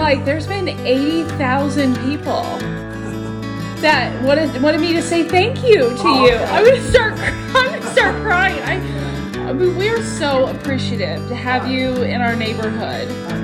like, there's been 80,000 people that wanted me to say thank you to you. I'm gonna start crying. I mean, we are so appreciative to have you in our neighborhood.